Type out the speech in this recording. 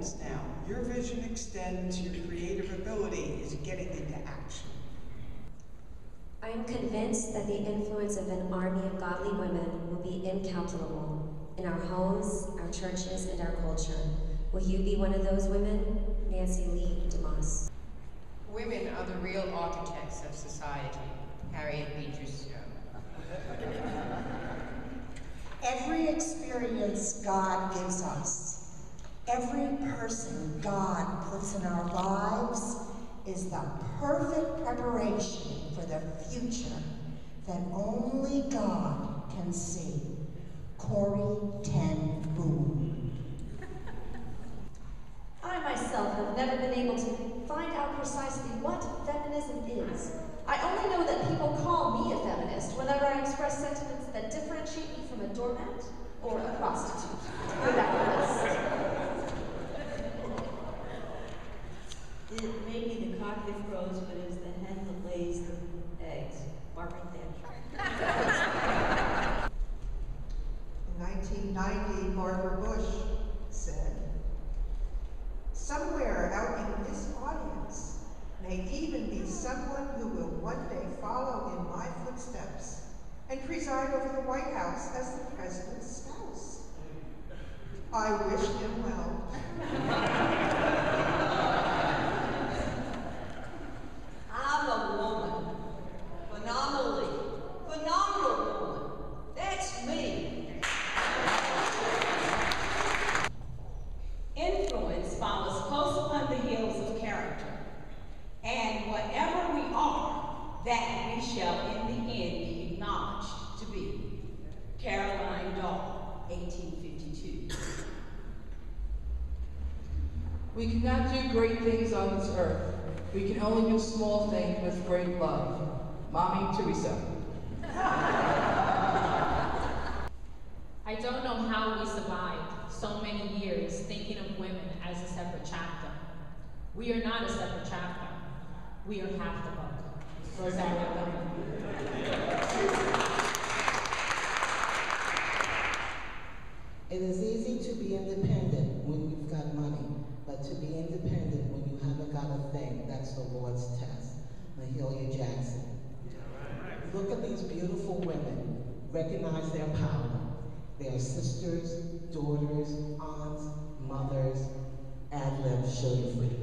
moments now. Your vision extends, your creative ability is getting into action. I am convinced that the influence of an army of godly women will be incalculable in our homes, our churches, and our culture. Will you be one of those women? Nancy Lee DeMoss. Women are the real architects of society. Harriet Beecher Stowe. Every experience God gives us, every person God puts in our lives is the perfect preparation for the future that only God can see. Corrie ten Boom. I myself have never been able to find out precisely what feminism is. I only know that people call me a feminist whenever I express sentiments that differentiate me from a doormat or a prostitute. It may be the cock that crows, but it is the hen that lays the eggs. Margaret Thatcher. In 1990, Barbara Bush said, "Somewhere out in this audience may even be someone who will one day follow in my footsteps and preside over the White House as the president's spouse. I wish him well." I'm a woman. Phenomenal woman. That's me. Influence follows close upon the heels of character. And whatever we are, that we shall in the end be acknowledged to be. Caroline Dahl, 1852. We cannot do great things on this earth. We can only do small things with great love. Mommy Teresa. I don't know how we survived so many years thinking of women as a separate chapter. We are not a separate chapter. We are half the book. Rosario Bellman. It is easy to be independent when you've got money, but to be independent when you haven't got a thing, that's the Lord's test. Mahalia Jackson. Look at these beautiful women. Recognize their power. They are sisters, daughters, aunts, mothers. Ad lib, show your freedom.